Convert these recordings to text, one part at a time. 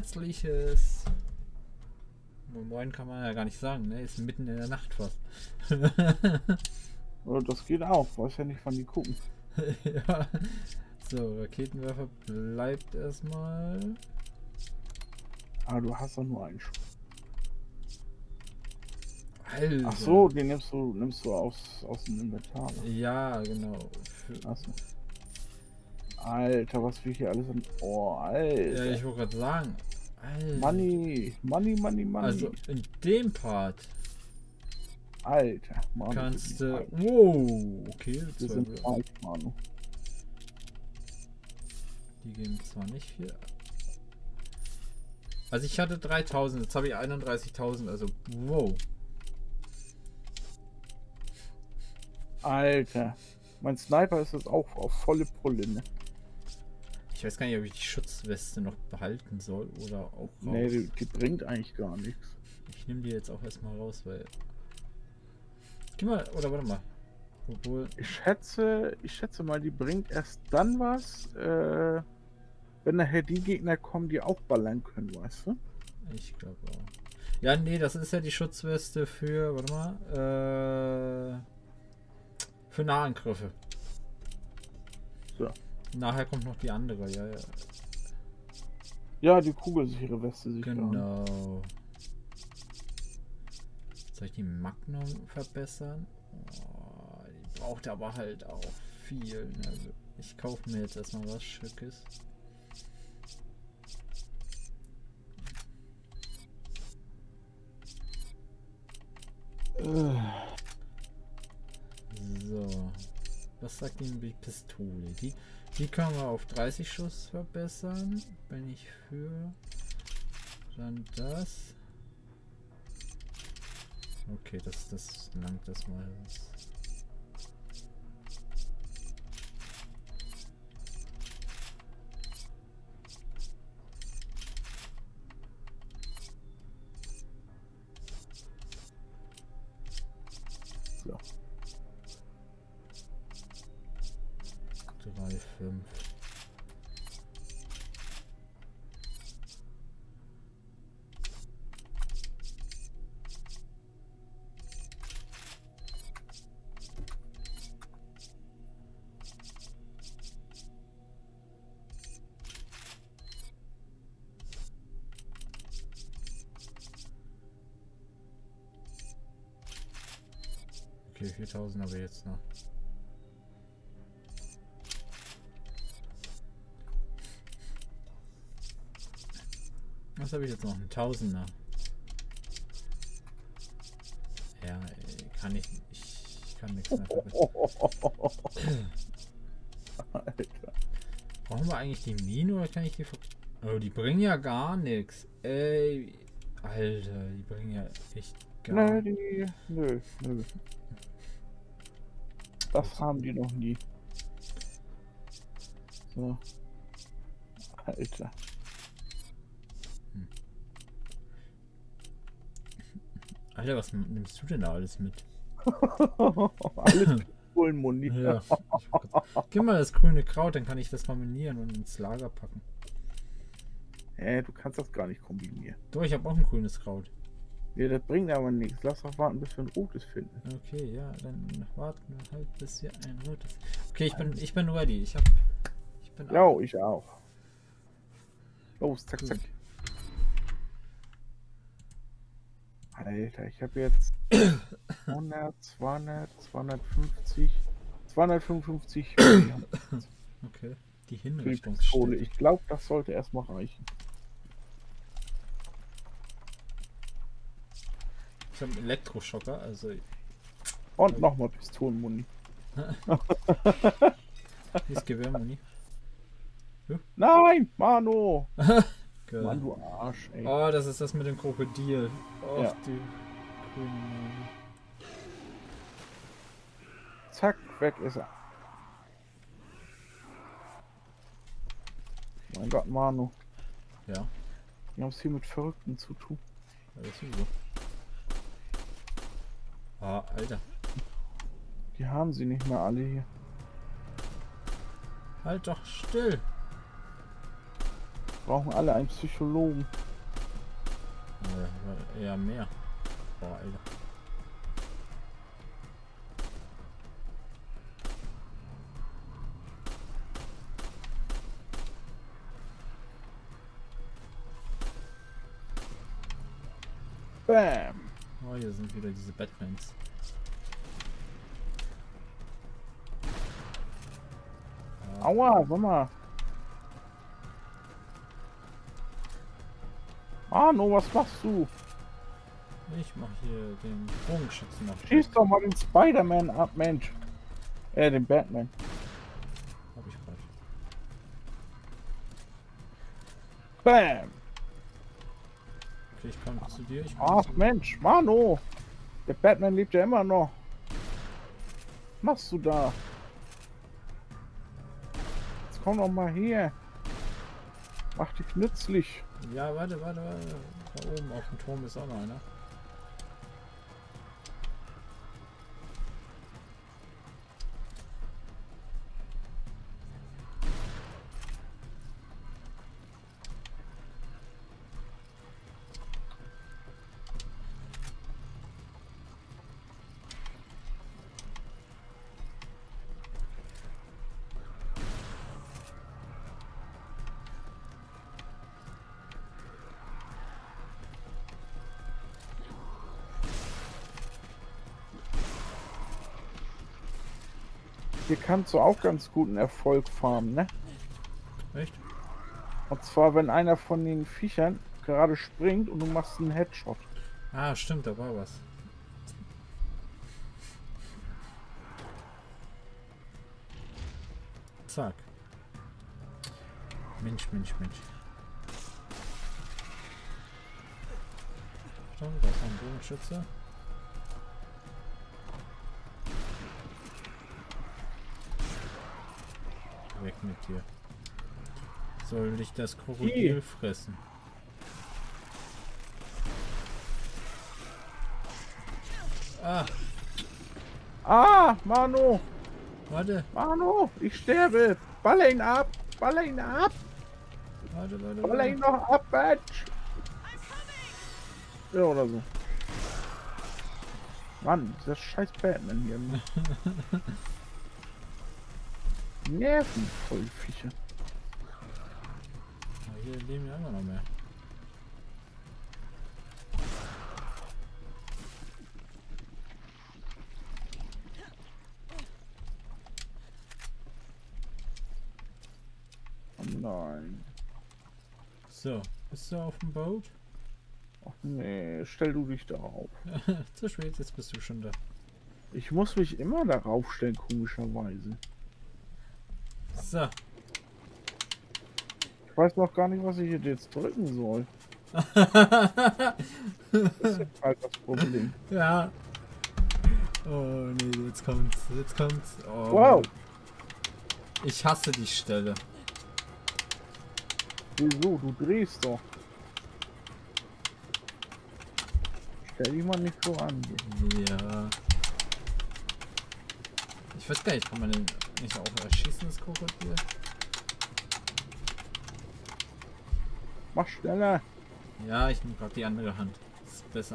herzliches Moin kann man ja gar nicht sagen, ne? Ist mitten in der Nacht fast. Oder das geht auch, weiß ja nicht, wann die gucken. Ja. So, Raketenwerfer bleibt erstmal. Ah, du hast doch nur einen Schuss. Alter. Ach so, den nimmst du aus dem Inventar. Ja, genau. Achso. Alter, was wir hier alles an. Oh, Alter. Ja, ich wollte gerade sagen. Alter. Money. Also in dem Part. Alter, Mann. Kannst du. Wow, okay. Wir sind reich, Manu. Die geben zwar nicht viel. Also ich hatte 3000, jetzt habe ich 31.000, also wow. Alter. Mein Sniper ist jetzt auch auf volle Pulle, ne? Ich weiß gar nicht, ob ich die Schutzweste noch behalten soll oder auch raus. Nee, die bringt eigentlich gar nichts. Ich nehme die jetzt auch erstmal raus, weil. Geh mal, oder warte mal. Obwohl. Ich schätze mal, die bringt erst dann was, wenn nachher die Gegner kommen, die auch ballern können, weißt du? Ich glaube auch. Ja, nee, das ist ja die Schutzweste für, warte mal, für Nahangriffe. So. Nachher kommt noch die andere, ja. Ja, die kugelsichere Weste sich Genau. Soll ich die Magnum verbessern? Oh, die braucht aber halt auch viel. Ne? Also ich kaufe mir jetzt erstmal was Schickes. So. Was sagt Ihnen die Pistole? Die können wir auf 30 Schuss verbessern. Bin ich für. Dann das. Okay, das langt das mal. So. 3, 5. Okay, 4000 aber jetzt noch. Was habe ich jetzt noch? Ein Tausender. Ja, kann ich kann nichts mehr verbessern. Alter. Brauchen wir eigentlich die Mine oder kann ich die Oh, die bringen ja gar nichts. Ey, Alter, die bringen ja echt gar nichts. Nö. Das haben die noch nie. So. Alter. Alter, was nimmst du denn da alles mit? Alles Pistolenmuni. Ja. Gib mal das grüne Kraut, dann kann ich das kombinieren und ins Lager packen. Du kannst das gar nicht kombinieren. Doch, ich habe auch ein grünes Kraut. Ja, das bringt aber nichts. Lass doch warten, bis wir ein rotes finden. Okay, ja, dann warten wir halt, bis wir ein rotes. Okay, ich bin ready. Ich bin Ja, ich auch. Los, zack, zack. Alter, ich habe jetzt 100, 200, 250, 255 Okay, die für die Hinrichtung. Pistole. Ich glaube, das sollte erstmal reichen. Ich habe einen Elektroschocker, also. Und nochmal Pistolenmuni. Hier ist Gewehrmuni. Nein, Mano! Geil. Mann, du Arsch, ey. Oh, das ist das mit dem Krokodil. Oh, Ja. die grüne. Zack, weg ist er. Mein Gott, Manu. Ja, Wir haben es hier mit Verrückten zu tun. das ist so. Ah, Alter. Die haben sie nicht mehr alle hier. Halt doch still. Brauchen alle einen Psychologen. Eher mehr. Boah, Alter. Bam. Oh, hier sind wieder diese Batmans. Aua, sag mal. Mano, was machst du? Ich mach hier den Bogenschützen noch. Schieß doch mal den Spider-Man ab, Mensch. Den Batman. Hab ich grad. Bam. Okay, ich komme zu dir. Ich komm Ach zu dir. Mensch, Mano. Der Batman lebt ja immer noch. Was machst du da? Jetzt komm doch mal her. Mach dich nützlich. Ja, warte. Da oben auf dem Turm ist auch noch einer. Hier kannst du auch ganz guten Erfolg farmen, ne? Echt? Und zwar, wenn einer von den Viechern gerade springt und du machst einen Headshot. Ah, stimmt, da war was. Zack. Mensch. Achtung, da ist ein Bogenschütze. Weg mit dir. Soll dich das Krokodil fressen? Ah, Ah, Mano! warte. Mano, ich sterbe! Baller ihn ab! Baller ihn ab! Warte. Baller ihn noch ab, Batch! Ja, oder so. Mann, dieser scheiß Batman hier. Nerven voll Viecher. Ah, hier leben ja immer noch mehr. Oh nein. So, bist du auf dem Boot? Ach nee, stell du dich darauf. Zu spät, jetzt bist du schon da. Ich muss mich immer darauf stellen, komischerweise. So. Ich weiß noch gar nicht, was ich jetzt drücken soll. Das ist jetzt halt das Problem. Ja. Oh nee, jetzt kommt's. Oh. Wow! Ich hasse die Stelle. Wieso? Du drehst doch. Stell dich mal nicht so an. Ja. Ich weiß gar nicht, kann man den nicht auch erschießen, das Krokodil? Mach schneller. Ja, ich nehme gerade die andere Hand. Das ist besser.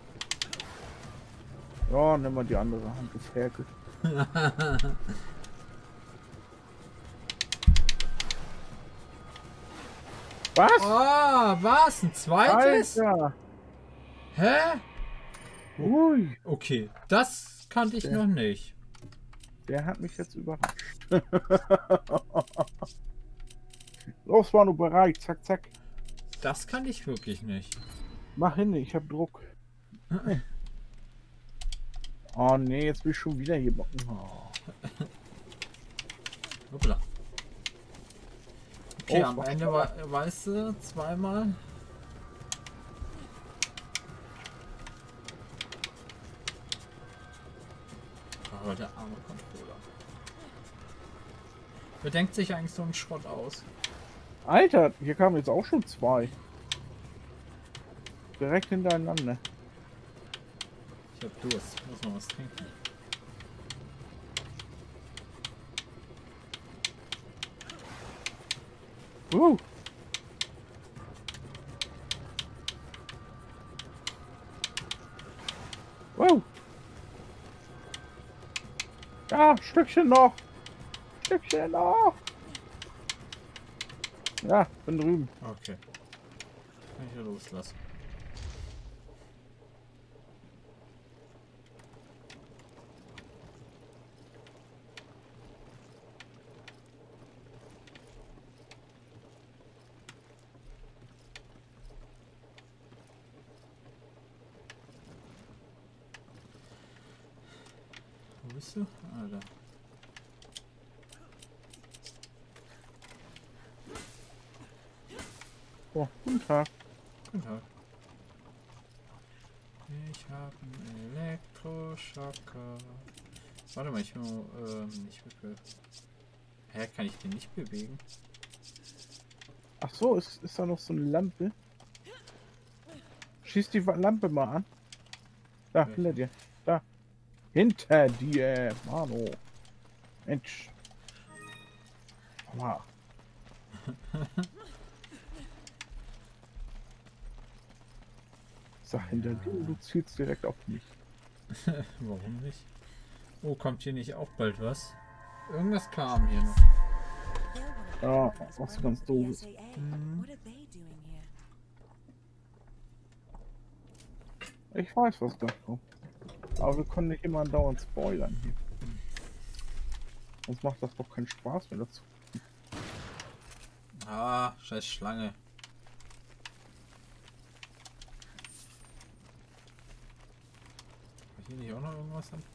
Ja, nimm mal die andere Hand, du Ferkel. Was? Oh, was? Ein zweites? Alter! Hä? Ui, Okay, das kannte ich Ja. noch nicht. der hat mich jetzt überrascht. Los, Manu, bereit. Zack, zack. Das kannte ich wirklich nicht. Mach hin, ich hab Druck. Oh nee, jetzt bin ich schon wieder hier. Oh. Hoppla. Okay, Oh, am was Ende weißt du, zweimal. Oh, der arme Controller. Wer denkt sich eigentlich so einen Schrott aus? Alter, hier kamen jetzt auch schon zwei. Direkt hintereinander. Ich hab Durst, muss noch was trinken. Ja, Stückchen noch. Stückchen noch. Ja, bin drüben. Okay. Kann ich ja loslassen. Wo bist du? Ah, da. Oh, guten Tag. Guten Tag. Ich habe einen Elektroschocker. Warte mal, ich will nicht bewegen. Hä, kann ich den nicht bewegen? Ach so, ist da noch so eine Lampe? Schieß die Lampe mal an. Da, hinter dir. Da. Hinter dir, Mano. Mensch. Aua. Sag hinter dir, du zielst direkt auf mich. Warum nicht? Oh, kommt hier nicht auch bald was? Irgendwas kam hier noch. Ja, was ganz doofes. Ich weiß, was da kommt. Aber wir können nicht immer andauernd spoilern hier. Sonst macht das doch keinen Spaß mehr dazu. Ah, scheiß Schlange. War hier nicht auch noch irgendwas an?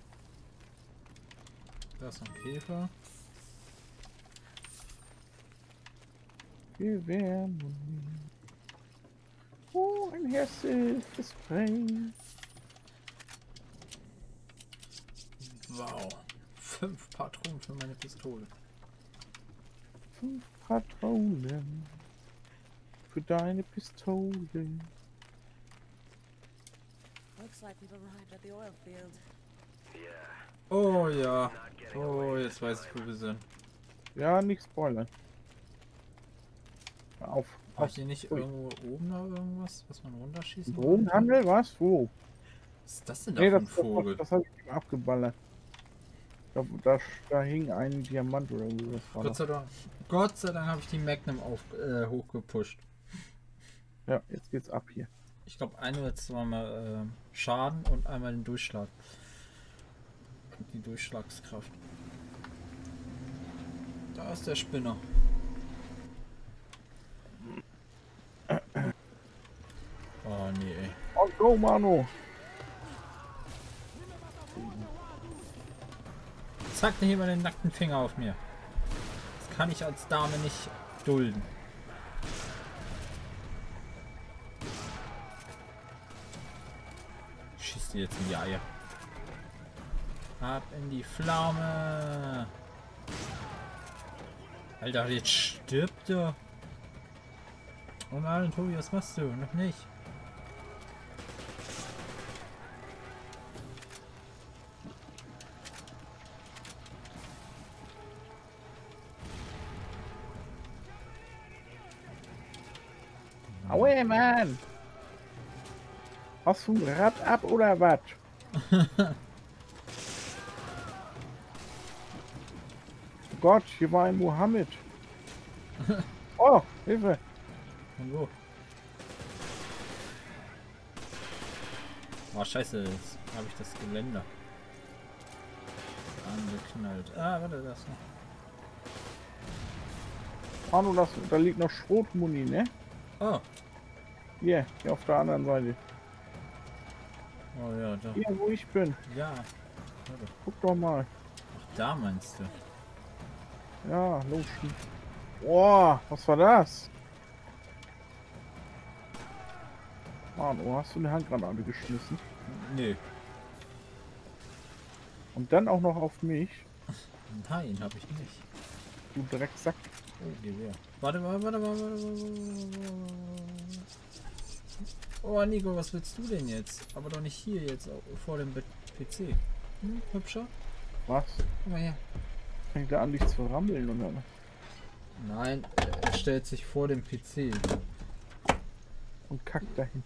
Da ist noch ein Käfer. Wir werden. Oh, ein hässliches Spray. Wow. 5 Patronen für meine Pistole. 5 Patronen für deine Pistole. Looks like we've arrived at the oil field. Oh ja. Oh, jetzt weiß ich, wo wir sind. Ja, nicht spoilern. Hör auf. War hier nicht irgendwo oben noch irgendwas, was man runterschießen kann? Drogenhandel? Was? Wo? Was ist das denn Nee, da für das, ein Vogel? das habe ich abgeballert. Da hing ein Diamant oder so. Das war Gott sei Dank habe ich die Magnum hochgepusht. ja, jetzt geht's ab hier. Ich glaube, ein oder zweimal Schaden und einmal den Durchschlag. Die Durchschlagskraft. Da ist der Spinner. Oh nee, ey. Oh, go, Mano! Zeig dir hier mal den nackten Finger auf mir. Das kann ich als Dame nicht dulden. Schieß dir jetzt in die Eier. Ab in die Flamme. Alter, jetzt stirbt er. Oh nein, Tobi, was machst du? Noch nicht. Aue, Mann! Hast du ein Rad ab oder was? Gott, hier war ein Mohammed. Oh, Hilfe! Und wo? Oh, scheiße, jetzt habe ich das Geländer angeknallt. Ah, warte, das noch. Manu, da liegt noch Schrotmuni, ne? Oh. Hier auf der anderen Seite. Oh ja, da. Hier, wo ich bin. Ja. Warte. Guck doch mal. Ach, da meinst du? Ja, los. Boah, was war das? Manu, hast du eine Handgranate geschmissen? Nee. Und dann auch noch auf mich. Nein, habe ich nicht. Du Drecksack. Oh, Gewehr. Warte mal. Oh, Nico, was willst du denn jetzt? Aber doch nicht hier jetzt vor dem PC. Hm, hübscher? Was? Komm mal her. Fängt er an, dich zu rammeln oder? Nein, er stellt sich vor dem PC. Und kackt dahin.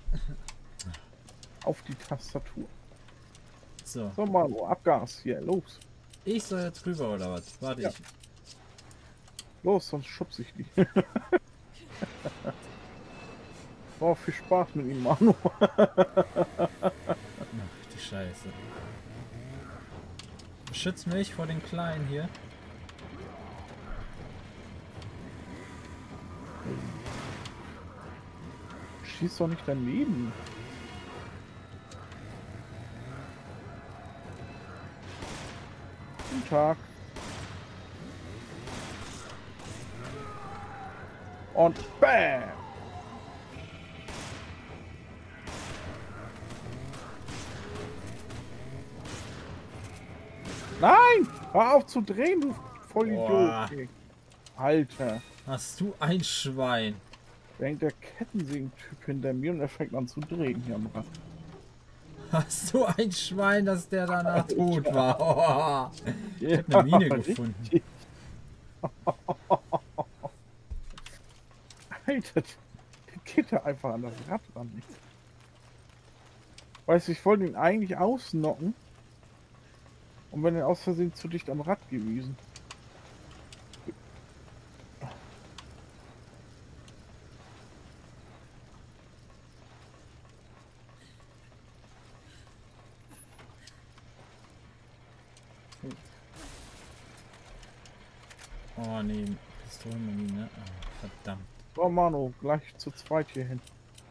Auf die Tastatur. So. So, Manu, Abgas hier, los. Ich soll jetzt rüber oder was? Warte, Ja. ich. Los, sonst schubse ich dich. Oh, viel Spaß mit ihm, Manu. Ach, die Scheiße. Beschütz mich vor den Kleinen hier. Schieß doch nicht daneben. Guten Tag. Und BAM! Nein! Hör auf zu drehen, du Vollidiot. Boah. ey. Alter. Hast du ein Schwein? Da hängt der Kettensägen-Typ hinter mir und er fängt an zu drehen hier am Rad. Hast du ein Schwein, dass der danach tot war? Oh. Ich hab Ja, eine Mine gefunden. richtig. Alter, der geht da einfach an das Rad ran. Weißt du, ich wollte ihn eigentlich ausnocken und bin dann aus Versehen zu dicht am Rad gewesen. Oh nee, Pistolenmine. Oh, verdammt. So, Manu, gleich zu zweit hier hin.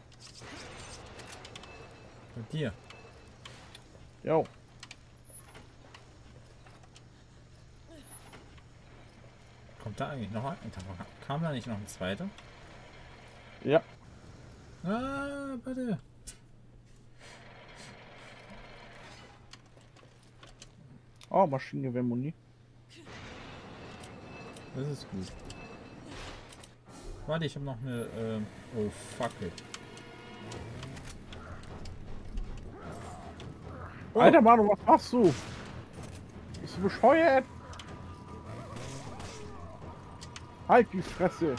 Bei dir. Jo. Kommt da eigentlich noch ein? Kam da nicht noch ein zweiter? Ja. Ah, bei dir. Oh, Maschinengewehr-Muni. Das ist gut. Warte, ich habe noch eine. Oh, fuck it. Oh. Alter, Manu, was machst du? Bist du bescheuert? Halt die Fresse.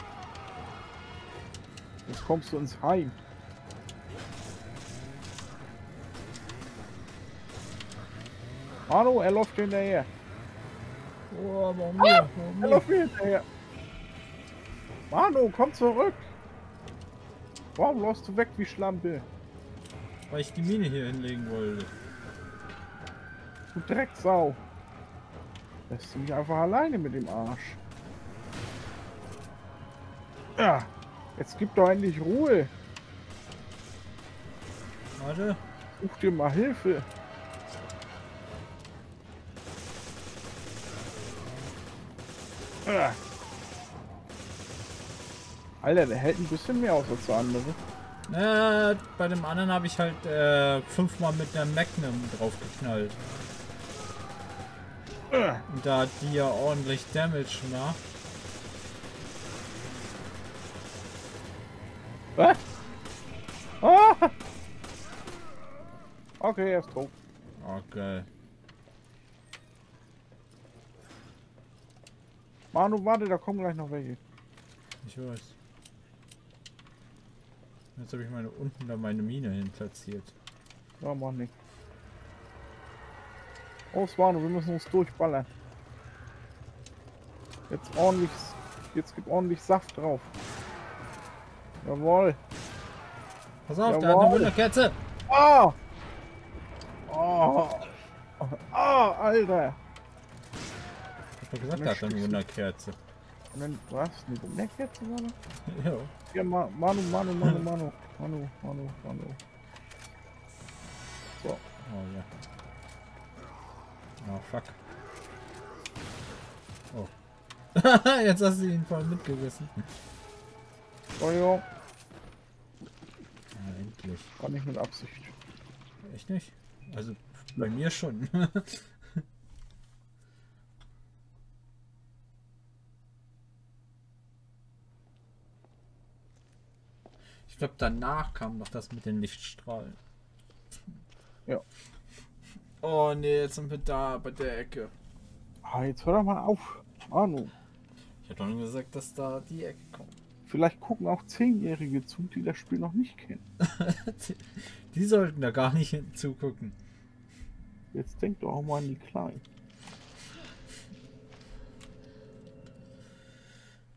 Jetzt kommst du ins Heim. Manu, er läuft dir hinterher. Oh, warum mir? Warum Er mir? läuft mir hinterher. Manu, komm zurück. Warum läufst du weg wie Schlampe? Weil ich die Mine hier hinlegen wollte. Du Drecksau. Lässt du mich einfach alleine mit dem Arsch. Ja, jetzt gib doch endlich Ruhe. Warte. Such dir mal Hilfe. Ah. Alter, der hält ein bisschen mehr aus als der andere. Bei dem anderen habe ich halt 5-mal mit der Magnum drauf geknallt. Und da hat die ja ordentlich Damage macht. Was? Ah! Okay, er ist tot. Oh, geil. Manu, warte, da kommen gleich noch welche. Ich weiß. Jetzt habe ich meine unten da meine Mine hin platziert. Ja, mach nicht. Oh, Manu, wir müssen uns durchballern. Jetzt gibt ordentlich Saft drauf. Jawohl. Pass auf, der hat Jawohl. eine Wunderkerze! Ah! Oh! Ah, Alter! Ich hab doch gesagt, der hat eine Wunderkerze. Und dann, was? Eine Wunderkerze, Manu? Ja. Ja, Manu. So. Oh ja. Oh fuck. Oh. Jetzt hast du ihn voll mitgerissen. Entschuldigung, Ja, endlich. war nicht mit Absicht. Echt nicht? Also bei mir schon. Ich glaube, danach kam noch das mit den Lichtstrahlen. Ja. Oh nee, jetzt sind wir da bei der Ecke. Ah, jetzt hör doch mal auf. Manu. Ich habe doch nur gesagt, dass da die Ecke kommt. Vielleicht gucken auch 10-Jährige zu, die das Spiel noch nicht kennen. Die sollten da gar nicht hinzugucken. Jetzt denk doch auch mal an die Kleinen.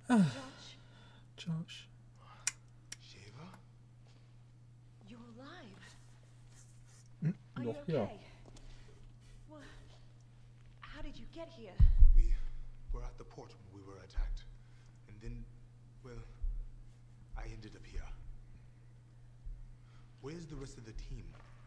Josh, Josh. Shiva? you're alive. Hm, Are you doch, ja. okay? Well, how did you get here? We were at the port when we were attacked. And then, well, I ended up here. Where's the rest of the team?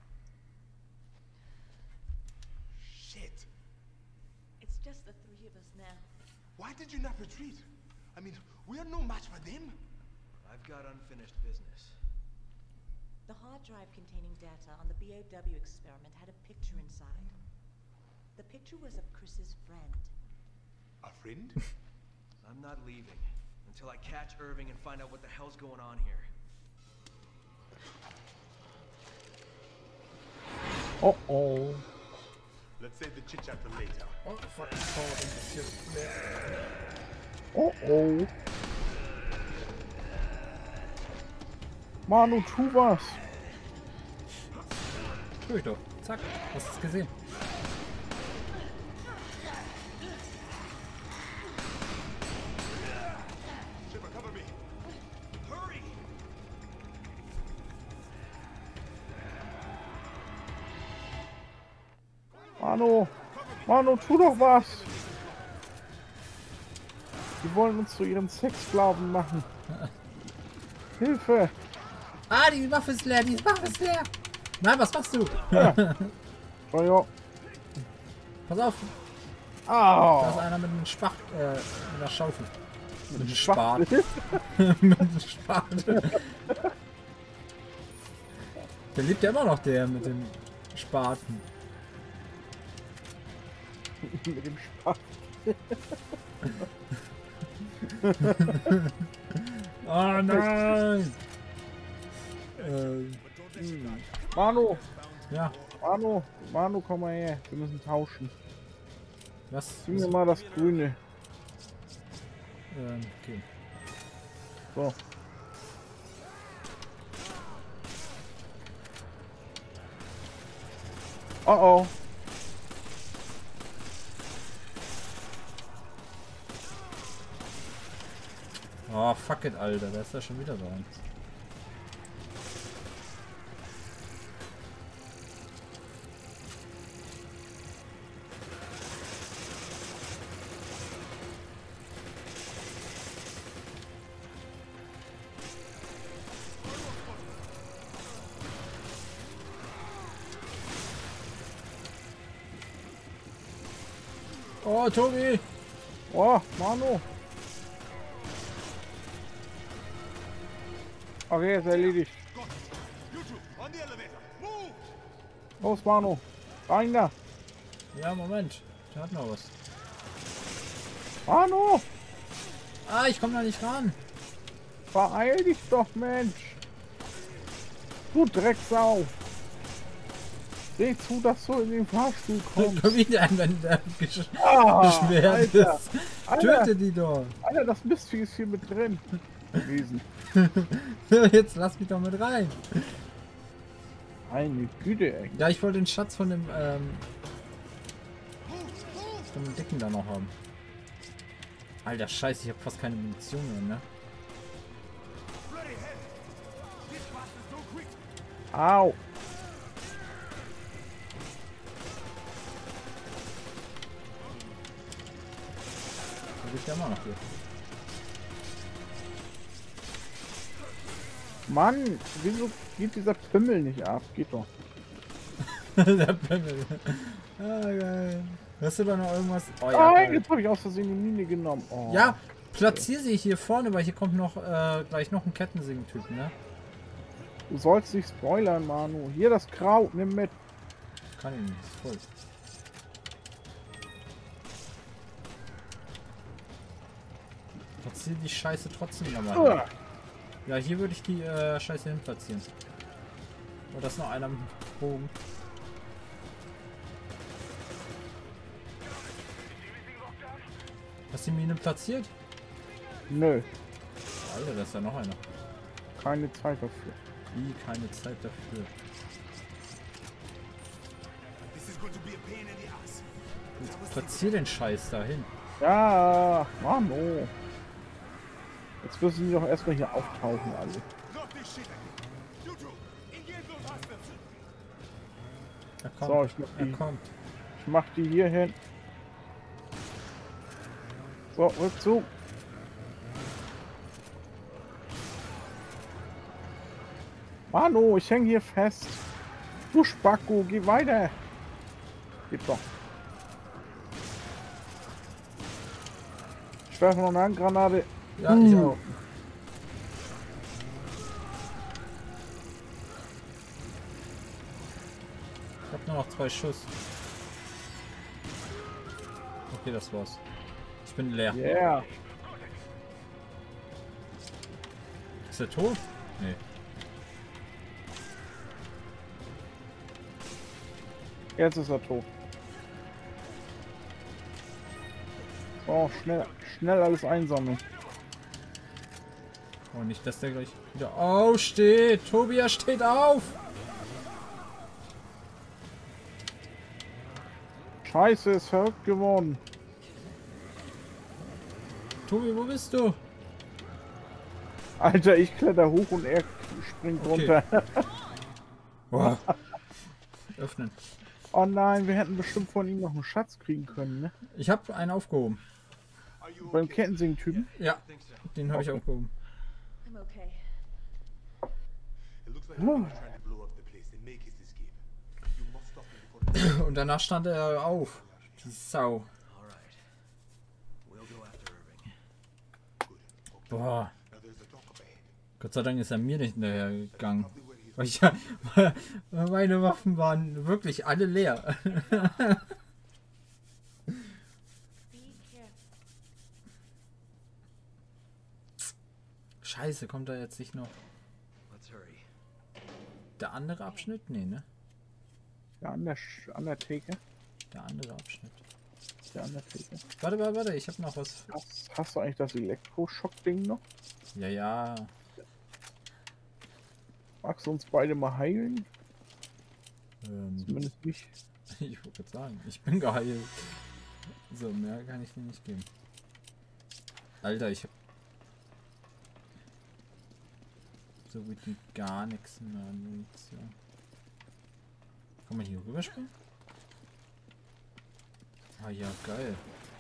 Shit. It's just the three of us now. Why did you not retreat? I mean, we are no match for them. I've got unfinished business. The hard drive containing data on the BOW experiment had a picture inside. The picture was of Chris's friend. A friend? I'm not leaving until I catch Irving and find out what the hell's going on here. Oh oh. Let's save the chit-chat for later. Oh, fuck, interessiert. Oh oh. Manu, tu was. Tu ich doch. Zack, hast es gesehen. Shiva, cover me. Hurry! Manu. Manu, tu doch was. Die wollen uns zu ihren Sexsklaven machen. Hilfe. Ah, die Waffe ist leer, die Waffe ist leer. Nein, was machst du? Feuer. Pass auf, da ist Ah. einer mit einem Spacht, mit einer Schaufel. Mit einem Schwach- Spaten. Mit einem Spaten. Der lebt ja immer noch, der mit dem Spaten. Mit dem Spaß. Oh nein! Manu. Ja, Manu, komm mal her. Wir müssen tauschen. was? Gib mir mal das Grüne. Okay. So. Oh oh. Oh, fuck it, Alter. Da ist ja schon wieder dran. Oh, Tobi! Oh, Manu. Okay, ist erledigt. You two, on the elevator. Move! Los, Manu. Rein da. Ja, Moment. Der hat noch was. Manu. Ah, ich komme da nicht ran. Beeil dich doch, Mensch. Du Drecksau. Seh zu, dass du in den Fahrstuhl kommst. Wieder wenn der Ah, beschwert Alter. ist. Alter. Töte die doch. Alter, das Mistvieh ist hier mit drin gewesen. Jetzt lass mich doch mit rein. Eine Güte, ey. Ja, ich wollte den Schatz von dem Dicken da noch haben. Alter Scheiße, ich habe fast keine Munition mehr, ne? Au. Da bin ich ja immer noch hier. Mann, wieso geht dieser Pimmel nicht ab? Geht doch. Der Pimmel. Ah, geil. Hast du da noch irgendwas? Oh, ja, Nein, geil. jetzt habe ich aus Versehen die Mine genommen. Oh. Ja, platziere sie hier vorne, weil hier kommt noch gleich noch ein Kettensägen-Typ, ne? Du sollst nicht spoilern, Manu. Hier das Kraut, nimm mit. Kann ich nicht, ist voll. Platziere die Scheiße trotzdem nochmal. Uah. Ja, hier würde ich die Scheiße hin platzieren. Oh, da ist noch einer mit dem Bogen. Hast du die Mine platziert? Nö, Alter, da ist ja noch einer. keine Zeit dafür. Wie, keine Zeit dafür. This is going to be a pain in the ass. Platzier den Scheiß da hin. Ja, Manu. Jetzt müssen die doch erstmal hier auftauchen, alle. Er kommt. So, Er kommt. ich mach die hier hin. So, rückzug. Manu, ich hänge hier fest. Du Spacko, geh weiter. Geht doch. Ich werfe noch eine Handgranate. Ja, ich auch. Ich hab nur noch 2 Schuss. Okay, das war's. Ich bin leer. Yeah. Ist er tot? Nee. Jetzt ist er tot. So, schnell alles einsammeln. Oh, nicht, dass der gleich wieder aufsteht. Tobias steht auf. Scheiße, ist verrückt geworden. Tobi, wo bist du? Alter, ich kletter hoch und er springt Okay. runter. Boah. Öffnen. Oh nein, wir hätten bestimmt von ihm noch einen Schatz kriegen können, ne? Ich habe einen aufgehoben. Beim Kettensing-Typen. Ja, den habe ich aufgehoben. I'm okay. It looks like they're trying to blow up the place and make his escape. You must stop them before Und danach stand er auf. Die Sau. All right. We'll go after Irving. good. Okay. Boah. Now there's a dock up ahead. Gott sei Dank ist er mir nicht hinterher gegangen. Probably where he's Weil ich ja, meine Waffen waren wirklich alle leer. Be careful. Scheiße, kommt da jetzt nicht noch Let's hurry. der andere Abschnitt? Nee, ne? Ja, an der Theke. Der andere Abschnitt. Ja, an der Theke. Warte, ich habe noch was. Hast du eigentlich das Elektroschock-Ding noch? Ja, ja. Magst du uns beide mal heilen? Ich Zumindest mich. wollte gerade sagen, ich bin geheilt. So, mehr kann ich dir nicht geben. Alter, ich hab so gut wie gar nichts mehr an Munition. Kann man hier rüberspringen? Ah ja, geil.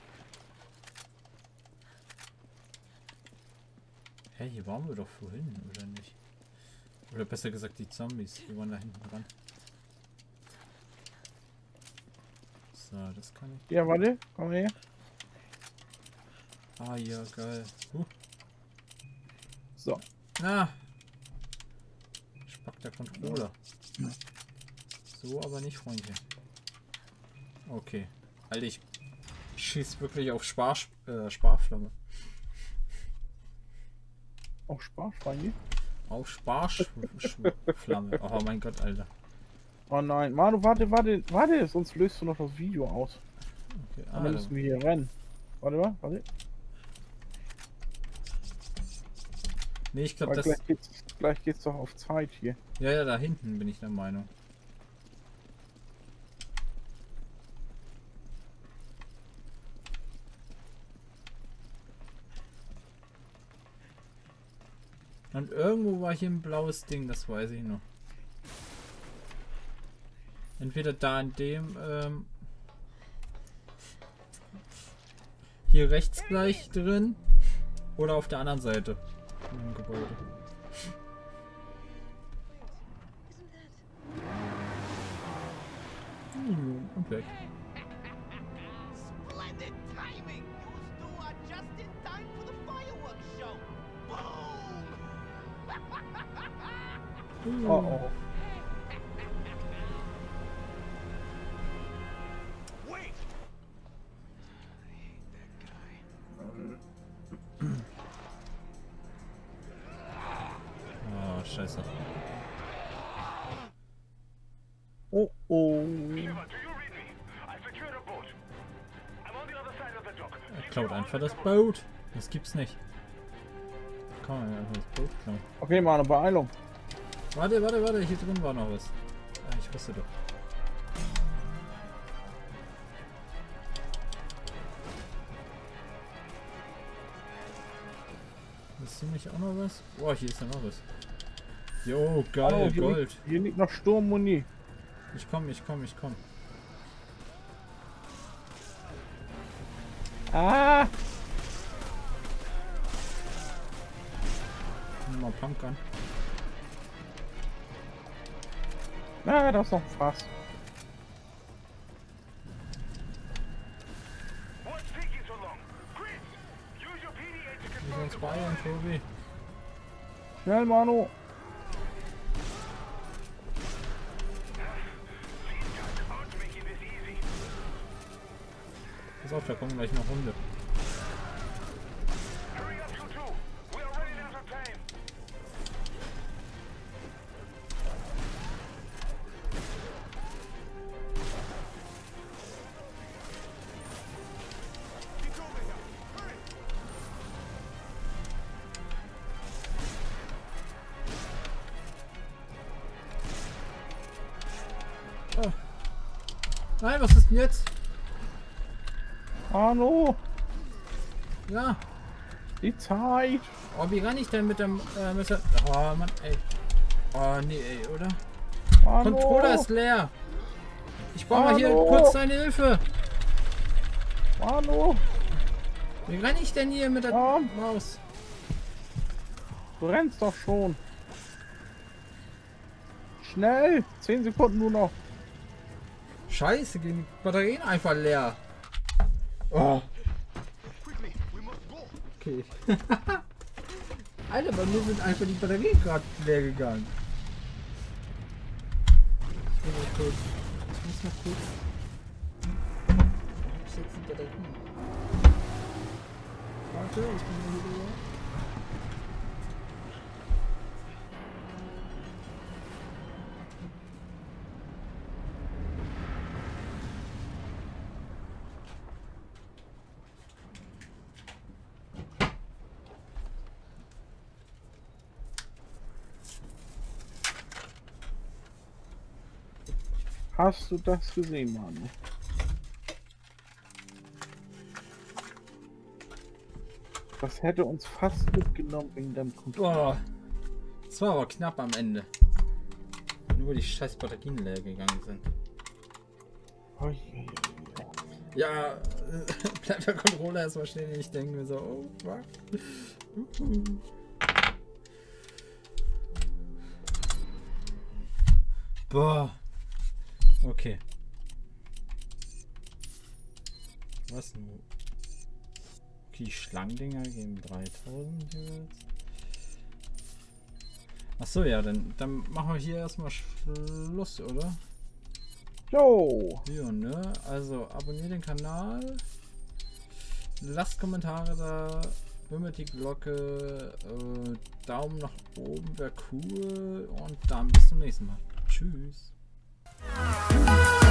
Hey, hier waren wir doch vorhin, oder nicht? Oder besser gesagt die Zombies, die waren da hinten dran. So, das kann ich. Ja, warte, komm her. Ah ja, geil. So. Ah! Spackt der Controller. So aber nicht, Freundchen. Okay. Alter, ich schieß wirklich auf Sparflamme. Auch Sparschweine. Auf Sparflamme. Oh mein Gott, Alter. Oh nein, Manu, warte, sonst löst du noch das Video aus. Okay, Und dann müssen wir hier rennen. Warte. Nee, ich glaube, Weil das. gleich geht's doch auf Zeit hier. Ja, da hinten bin ich der Meinung. Und irgendwo war hier ein blaues Ding, das weiß ich noch. Entweder da in dem, hier rechts gleich drin oder auf der anderen Seite im Gebäude. Und weg. Splendid timing! You two are just in time for the fireworks show! Boom! Oh oh. Wait! I hate that guy. Oh, scheiße. Oh oh. Er klaut einfach das Boot. Das gibt's nicht. Kann man ja einfach das Boot klauen. Okay, Manu, Beeilung. Warte, hier drin war noch was. Ah, ich wusste doch. Hast du nicht auch noch was? Boah, hier ist ja noch was. Jo, geil, Oh, Gold. Hier liegt noch Sturmmuni. Ich komm. Ah! Nimm mal Punk an. Na, das ist noch ein Fass. Wir sind uns beeilen, Tobi. Schnell, Manu. Pass auf, da kommen gleich noch Hunde. Oh. Nein, was ist denn jetzt? Manu, Ja. die Zeit. Oh, wie kann ich denn mit dem Messer? Oh, Mann, ey. Oh, nee, ey, oder? Manu. Controller ist leer. Ich brauche mal hier Hallo. kurz deine Hilfe. Manu, Wie renne ich denn hier mit der Ja. Maus? du rennst doch schon. Schnell, 10 Sekunden nur noch. Scheiße, gehen die Batterien einfach leer. Oh, Quickly, we must go. okay. Alter, bei mir sind einfach die Batterien gerade leer gegangen. Ich will mal kurz. Ich muss mal kurz. Ich setze die Batterien. Warte, ich bin hier wieder. Hast du das gesehen, Manu? Das hätte uns fast mitgenommen wegen deinem Controller. Boah. Das war aber knapp am Ende. Nur weil die scheiß Batterien leer gegangen sind. Oh je. Ja, bleibt der Controller erstmal stehen und ich denke mir so, oh fuck. Boah. Okay. Was nun? Okay, die Schlangendinger geben 3000 jetzt. Achso, ja, dann machen wir hier erstmal Schluss, oder? Jo. Ja, ne? Also abonniert den Kanal. Lasst Kommentare da. Bimmelt die Glocke. Daumen nach oben wäre cool. Und dann bis zum nächsten Mal. Tschüss.